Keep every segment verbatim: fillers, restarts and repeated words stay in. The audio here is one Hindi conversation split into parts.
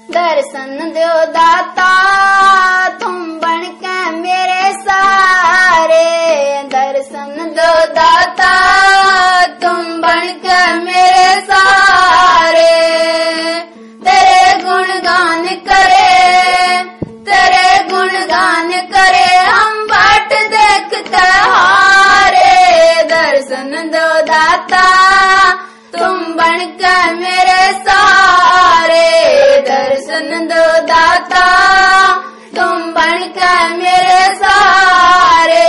दर्शन दो दाता तुम बन के मेरे सारे, दर्शन दो दाता तुम बन के मेरे सारे। तेरे गुणगान करे, तेरे गुणगान करे हम बाट देखते हारे। दर्शन दो दाता तुम बन के मेरे सारे, दर्शन दो दाता तुम बन के मेरे सारे।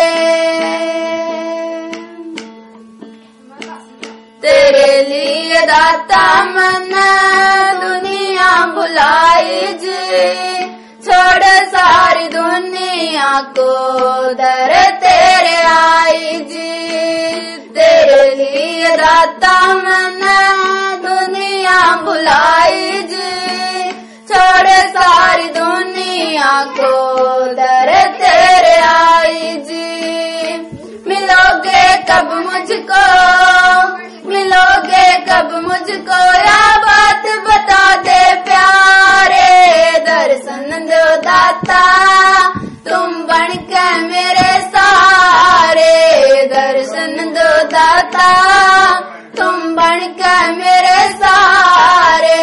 तेरे लिए दाता मैंने दुनिया बुलाई जी, छोड़ सारी दुनिया को दर तेरे आई जी। तेरे लिए दाता मैंने दुनिया बुलाई जी, छोड़ सारी दुनिया को दर तेरे आई जी। मिलोगे कब मुझको, मिलोगे कब मुझको या बात बता दे प्यारे। दर्शन दो दाता तुम बन के मेरे सारे, दर्शन दो दाता तुम बन के मेरे सारे।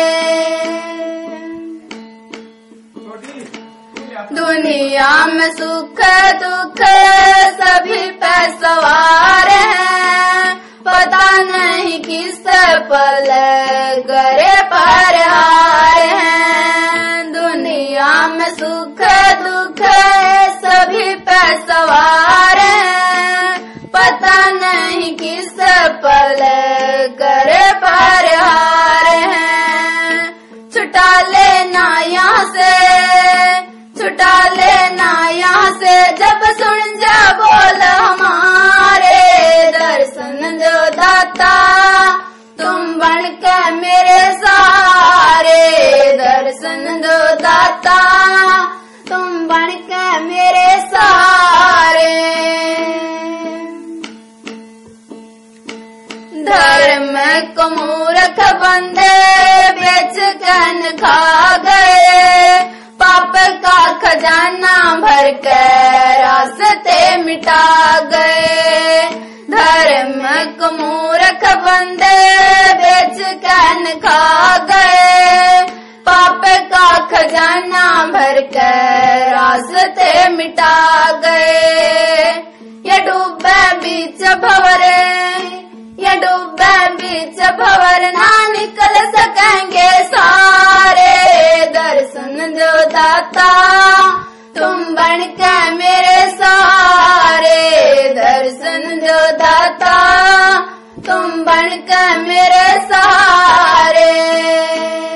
दुनिया में सुख दुख सभी पे सवार हैं, पता नहीं किस पल गरे पर हार हैं। दुनिया में सुख दुख सभी पे सवार हैं, पता नहीं किस पल गरे पर हार हैं। छुटा लेना यहाँ से, छुटा लेना यहाँ से जब सुन जा बोल हमारे। दर्शन दो दाता तुम बन के मेरे सारे, दर्शन दो दाता तुम बन के मेरे सारे। धर्म को मूर्ख बंदे बेच कन खा गए, पाप का खजाना भर कर रास्ते मिटा गए। धर्म को मूर्ख बंदे बेच कन खा गए, पाप का खजाना भर कर रास्ते मिटा गए। ये डूबे बीच भंवरे, ये डूबे बीच भंवर ना निकल सकेंगे सारे। दर्शन दो दाता तुम बन के मेरे सारे, दर्शन दो दाता तुम बन के मेरे सारे।